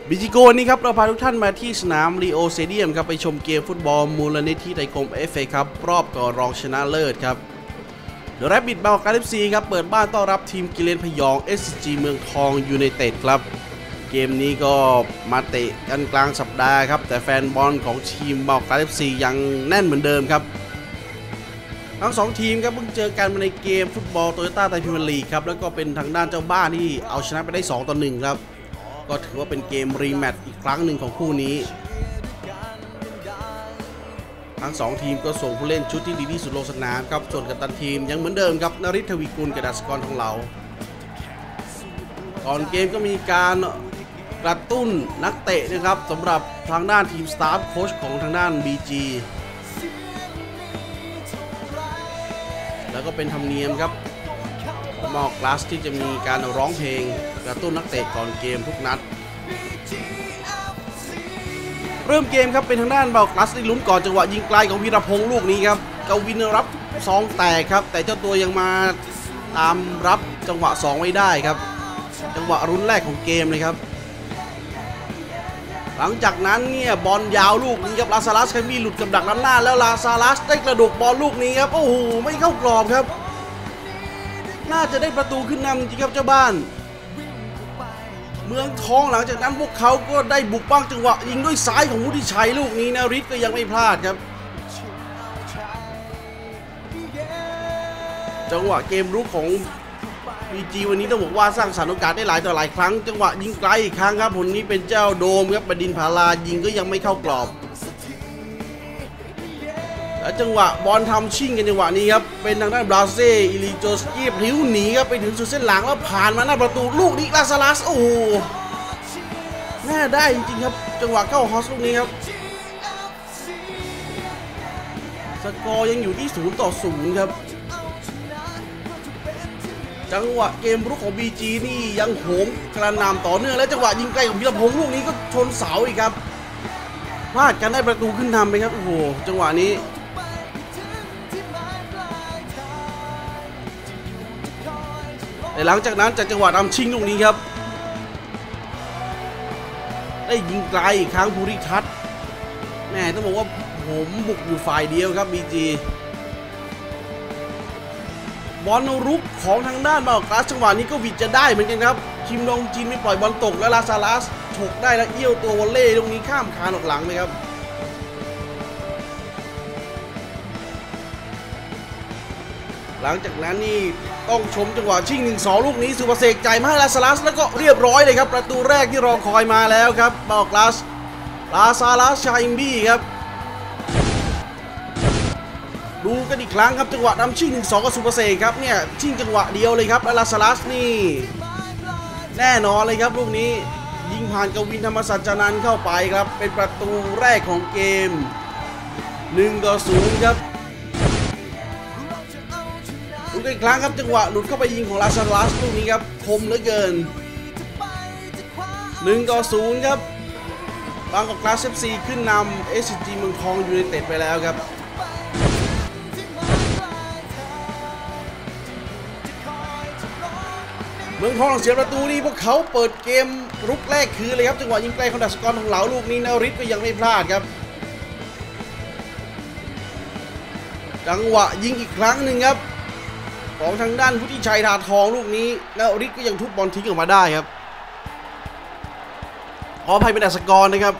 บิจิโกนี่ครับเราพาทุกท่านมาที่สนามลีโอสเตเดียมครับไปชมเกมฟุตบอลมูลนิธิไตรกรมFAครับรอบก่อรองชนะเลิศครับเดอะแรบบิทบางกอกFCครับเปิดบ้านต้อนรับทีมกิเลนพยอง SCG เมืองทองยูไนเต็ดครับเกมนี้ก็มาเตะกันกลางสัปดาห์ครับแต่แฟนบอลของทีมบางกอก FC ยังแน่นเหมือนเดิมครับทั้ง2ทีมครับเพิ่งเจอกันในเกมฟุตบอลโตโยต้าไทยพรีเมียร์ลีกครับแล้วก็เป็นทางด้านเจ้าบ้านที่เอาชนะไปได้2-1ครับก็ถือว่าเป็นเกมรีแมตช์อีกครั้งหนึ่งของคู่นี้ทั้ง2ทีมก็ส่งผู้เล่นชุดที่ดีที่สุดลงสนามครับส่วนกัปตันทีมยังเหมือนเดิมครับนฤทธิ์ ทวีกุล กดัชกร ทองเหลาก่อนเกมก็มีการกระตุ้นนักเตะนะครับสำหรับทางด้านทีมสตาฟโค้ชของทางด้าน BG แล้วก็เป็นธรรมเนียมครับมอกลาสที่จะมีการร้องเพลงกระตุ้นนักเตะก่อนเกมทุกนัดเริ่มเกมครับเป็นทางด้านเบากลาสที่ลุ้นก่อนจังหวะยิงไกลของวีรพงษ์ลูกนี้ครับกวินรับซองแตกครับแต่เจ้าตัวยังมาตามรับจังหวะ2ไว้ได้ครับจังหวะรุนแรกของเกมเลยครับหลังจากนั้นเนี่ยบอลยาวลูกนี้ครับลาซาลัสเคมีหลุดกับดักล้ำหน้าแล้วลาซาลัสได้กระดกบอลลูกนี้ครับโอ้โหไม่เข้ากรอบครับน่าจะได้ประตูขึ้นนำจริงครับเจ้าบ้านเมืองทองหลังจากนั้นพวกเขาก็ได้บุกบ้างจังหวะยิงด้วยซ้ายของวุฒิชัยลูกนี้นะฤทธิ์ก็ยังไม่พลาดครับจังหวะเกมรุกของ BG วันนี้ต้องบอกว่าสร้างสรรค์โอกาสได้หลายต่อหลายครั้งจังหวะยิงไกลอีกครั้งครับผลนี้เป็นเจ้าโดมครับบดินทร์ ภารายิงก็ยังไม่เข้ากรอบและจังหวะบอลทำชิ่งกันจังหวะนี้ครับเป็นทางด้านบราเซ่อิลิโจสกี้พลิ้วหนีครับไปถึงสุดเส้นหลังแล้วผ่านมาหน้าประตูลูกนี้ลาซาลัสโอ้โหแน่ได้จริงๆครับจังหวะเข้าฮอสลูกนี้ครับสกอร์ยังอยู่ที่0-0ครับจังหวะเกมรุกของ BG นี่ยังโหมกระหน่ำต่อเนื่องและจังหวะยิงไกลของพิรพงษ์ลูกนี้ก็ชนเสาอีกครับพลาดกันได้ประตูขึ้นนำไปครับโอ้โหจังหวะนี้แต่หลังจากนั้นจากจังหวะนำชิงลูกนี้ครับได้ยิงไกลอีกครั้งภูริทัศน์แม่ต้องบอกว่าผมบุกอยู่ฝ่ายเดียวครับ BG บอลรุกของทางด้านบางกอกจังหวะนี้ก็วิดจะได้เหมือนกันครับคิมดองจินไม่ปล่อยบอลตกแล้วลาซาลัสฉกได้แล้วเอี้ยวตัววอลเล่ตรงนี้ข้ามคานออกหลังเลยครับหลังจากนั้นนี่ต้องชมจังหวะชิง 1-2 ลูกนี้สุภเสกจ่ายมาให้ลาซาลัสแล้วก็เรียบร้อยเลยครับประตูแรกที่รอคอยมาแล้วครับบางกอกลาซาลัสชาอิมบี้ครับดูกันอีกครั้งครับจังหวะนำชิง 1-2 กับสุภเสกครับเนี่ยชิงจังหวะเดียวเลยครับลาซาลัสนี่แน่นอนเลยครับลูกนี้ยิงผ่านกวินธรรมสัจจานันท์เข้าไปครับเป็นประตูแรกของเกม 1-0 ครับดูกันอีกครั้งครับจังหวะหลุดเข้าไปยิงของลาซาลัสลูกนี้ครับคมเหลือเกิน 1-0 ครับบางกอก FC ขึ้นนำ SCG เมืองทองยูไนเต็ดไปแล้วครับเมืองทองเสียประตูนี่พวกเขาเปิดเกมรุกแรกคือเลยครับจังหวะยิงไกลของดัชกร ทองเหลาลูกนี้นฤทธิ์ก็ยังไม่พลาดครับจังหวะยิงอีกครั้งหนึ่งครับของทางด้านวุฒิชัย ทาทองลูกนี้นฤทธิ์ก็ยังทุบบอลทิ้งออกมาได้ครับขออภัยเป็นดัชกรนะครับ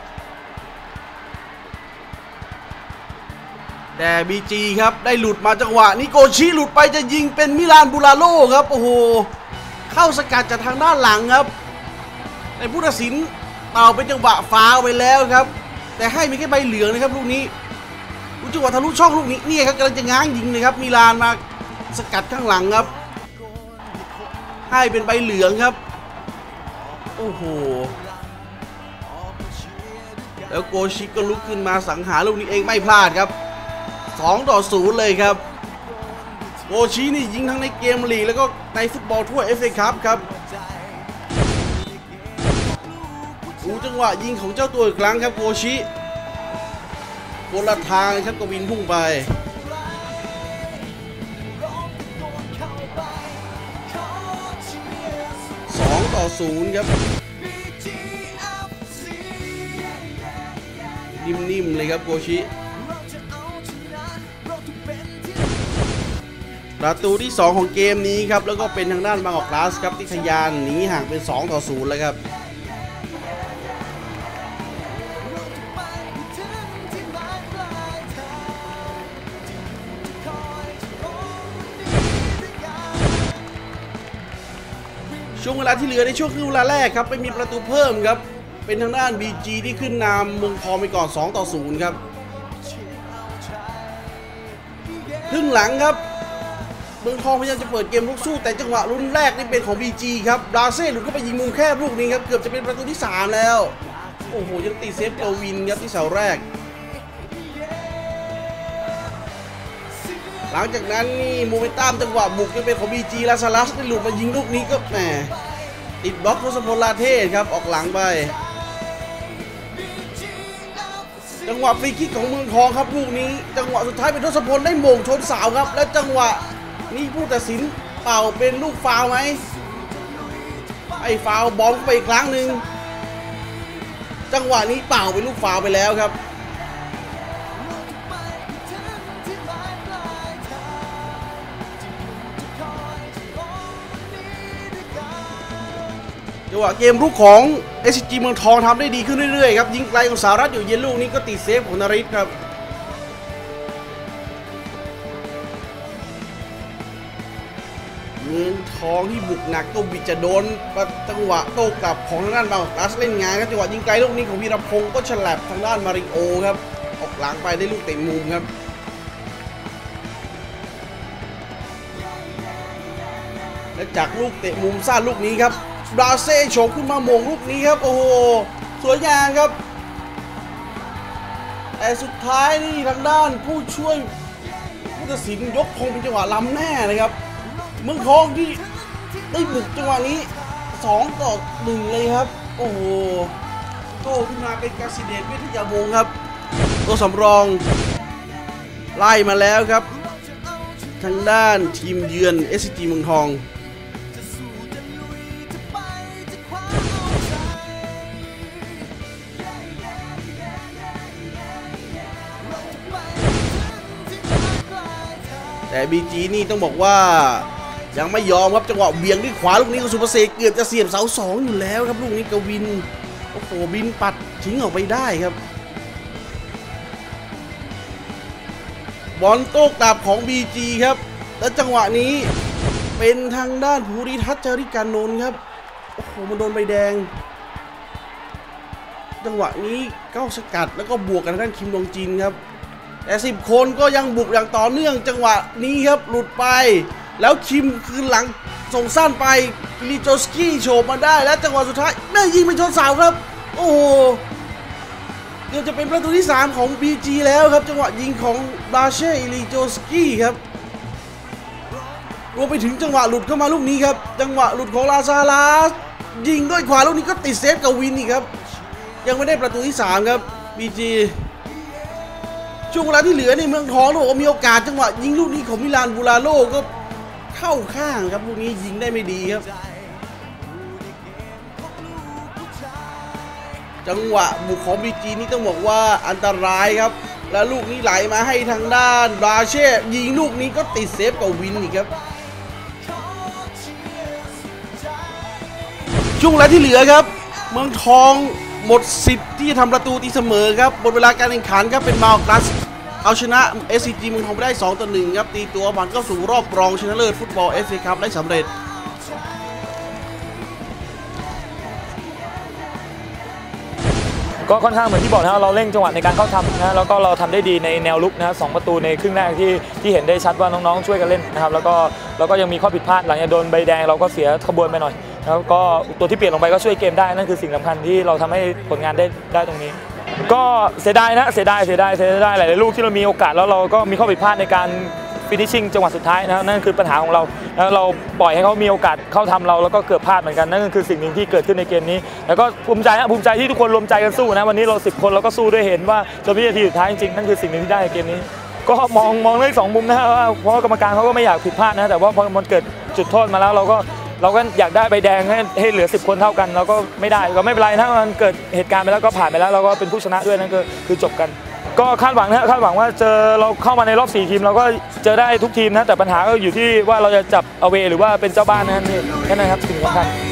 แต่ BG ครับได้หลุดมาจังหวะนี้โกชิหลุดไปจะยิงเป็นมิลานบูราโลครับโอ้โหเข้าสกัดจากทางด้านหลังครับในผู้ตัดสินเป่าเป็นจังหวะฟาวล์ไปแล้วครับแต่ให้มีแค่ใบเหลืองนะครับลูกนี้จังหวะทะลุช่องลูกนี้นี่ครับกำลังจะง้างยิงเลยครับมิลานมาสกัดข้างหลังครับให้เป็นใบเหลืองครับโอ้โหแล้วโกชิก็ลุกขึ้นมาสังหารลูกนี้เองไม่พลาดครับ2-0 เลยครับโกชินี่ยิงทั้งในเกมลีกแล้วก็ในฟุตบอลทั่ว FA คัพครับดูจังหวะยิงของเจ้าตัวอีกครั้งครับโกชิคนละทางครับกวินพุ่งไป2-0 ครับนิ่มๆเลยครับโกชิประตูที่2ของเกมนี้ครับแล้วก็เป็นทางด้านบางกอกกลาสครับที่ทะยานหนีห่างเป็น2-0เลยครับช่วงเวลาที่เหลือในช่วงครึ่งเวลาแรกครับไม่มีประตูเพิ่มครับเป็นทางด้าน BG ที่ขึ้นนำเมืองทองไปก่อน2-0ครับครึ่งหลังครับเมืองทองพยายามจะเปิดเกมลุกสู้แต่จังหวะลุ้นแรกนี่เป็นของ BG ครับบราเซ่หลุดเข้าไปยิงมุมแคบลูกนี้ครับเกือบจะเป็นประตูที่3แล้วโอ้โหยังตีเซฟเกวินครับที่เสาแรกหลังจากนั้นนี่โมเมนตัมจังหวะบุกจะเป็นของ BG ลาซาลัสได้หลุดมายิงลูกนี้ก็แหมติดบล็อกทศพลลาเทศครับออกหลังไปจังหวะฟรีคิกของเมืองทองครับลูกนี้จังหวะสุดท้ายเป็นทศพลได้โมงชนเสาครับและจังหวะนี้ผู้ตัดสินเป่าเป็นลูกฟาวล์ไหมไอ้ฟาวล์บอลไปอีกครั้งหนึ่งจังหวะนี้เป่าเป็นลูกฟาวล์ไปแล้วครับจังหวะเกมรุกของ SCG เมืองทองทำได้ดีขึ้นเรื่อยๆครับยิงไกลของสารัตอยู่เย็นลูกนี้ก็ติดเซฟของนริศครับเมืองทองที่บุกหนักก็บิดจะโดนจังหวะโต้กลับของทางด้านบางกอกกลาสเล่นงานครับจังหวะยิงไกลลูกนี้ของวีรพงศ์ก็ฉลับทางด้านมาริโอครับออกหลังไปได้ลูกเตะมุมครับและจากลูกเตะมุมสั้นลูกนี้ครับบราเซ่โฉบขึ้นมาโมงลูกนี้ครับโอ้โหสวยงามครับแต่สุดท้ายนี่ทางด้านผู้ช่วยผู้ตัดสินยกธงเป็นจังหวะล้ำแน่เลยครับเมืองทองที่ได้บุกจังหวะนี้2-1เลยครับโอ้โหโต้ขึ้นมาเป็นกาซิเดชวิทยาวงศ์ครับตัวสำรองไล่มาแล้วครับทางด้านทีมเยือน SCG เมืองทองแต่ BG นี่ต้องบอกว่ายังไม่ยอมครับจังหวะเบี่ยงด้วยขวาลูกนี้ของสุภเสกเกือบจะเสียบเสา2อยู่แล้วครับลูกนี้กวินโอ้โหบินปัดทิ้งออกไปได้ครับบอลโต้กลับของ BG ครับและจังหวะนี้เป็นทางด้านภูริทัศน์จาริกานนท์ครับโอ้โหมันโดนใบแดงจังหวะนี้เข้าสกัดแล้วก็บวกกันทางด้านคิมดงจินครับแต่10 คนก็ยังบุกอย่างต่อเนื่องจังหวะนี้ครับหลุดไปแล้วคิมคืนหลังส่งสั้นไปลิโจสกี้โฉบมาได้และจังหวะสุดท้ายแม่ยิงไปชนเสาครับโอ้โหเกือบจะเป็นประตูที่3ของ BG แล้วครับจังหวะยิงของบราเช่ลิโจสกี้ครับรวมไปถึงจังหวะหลุดเข้ามาลูกนี้ครับจังหวะหลุดของลาซาลัสยิงด้วยขวาลูกนี้ก็ติดเซฟกับวินอีกครับยังไม่ได้ประตูที่3ครับ BGช่วงเวลาที่เหลือในเมืองทองบอกว่ามีโอกาสจังหวะยิงลูกนี้ของมิลานบูราโลก็เข้าข้างครับลูกนี้ยิงได้ไม่ดีครับจังหวะบุกของ BG นี่ต้องบอกว่าอันตรายครับแล้วลูกนี้ไหลมาให้ทางด้านบราเช่ยิงลูกนี้ก็ติดเซฟกับวินอีกครับช่วงเวลาที่เหลือครับเมืองทองหมดสิทธิ์ที่จะทำประตูตีเสมอครับหมดเวลาการแข่งขันครับเป็นบางกอกกลาสเอาชนะ SCG เมืองทองไปได้2-1ครับตีตัวผ่านเข้าสู่รอบรองชนะเลิศฟุตบอล FA คัพได้สำเร็จก็ค่อนข้างเหมือนที่บอกนะเราเร่งจังหวะในการเข้าทำนะแล้วก็เราทำได้ดีในแนวลุกนะ2 ประตูในครึ่งแรกที่เห็นได้ชัดว่าน้องๆช่วยกันเล่นนะครับแล้วก็ยังมีข้อผิดพลาดหลังจากโดนใบแดงเราก็เสียขบวนไปหน่อยแล้วก็ตัวที่เปลี่ยนลงไปก็ช่วยเกมได้นั่นคือสิ่งสำคัญที่เราทำให้ผลงานได้ตรงนี้ก็เสียดายนะเสียดายหลายๆลูกที่เรามีโอกาสแล้วเราก็มีข้อผิดพลาดในการฟินิชชิ่งจังหวะสุดท้ายนะนั่นคือปัญหาของเราแล้วเราปล่อยให้เขามีโอกาสเข้าทำเราแล้วก็เกือบพลาดเหมือนกันนั่นคือสิ่งหนึ่งที่เกิดขึ้นในเกมนี้แล้วก็ภูมิใจที่ทุกคนรวมใจกันสู้นะวันนี้เรา10 คนเราก็สู้ด้วยเห็นว่าจนวินาทีสุดท้ายจริงๆนั่นคือสิ่งหนึ่งที่ได้ในเกมนี้ก็มองได้2 มุมนะเพราะกรรมการเขาก็ไม่อยากผิดพลาดนะแต่ว่าพอมันเกิดจุดโทษมาแล้วเราก็เราก็อยากได้ใบแดงให้เหลือ10 คนเท่ากันเราก็ไม่ได้ก็ไม่เป็นไรถ้ามันเกิดเหตุการณ์ไปแล้วก็ผ่านไปแล้วเราก็เป็นผู้ชนะด้วยนั่นคือจบกันก็คาดหวังนะคาดหวังว่าเราเข้ามาในรอบ4 ทีมเราก็เจอได้ทุกทีมนะแต่ปัญหาก็อยู่ที่ว่าเราจะจับเอาเวหรือว่าเป็นเจ้าบ้านนั่นเองแค่นั้นครับสิ่งสำคัญ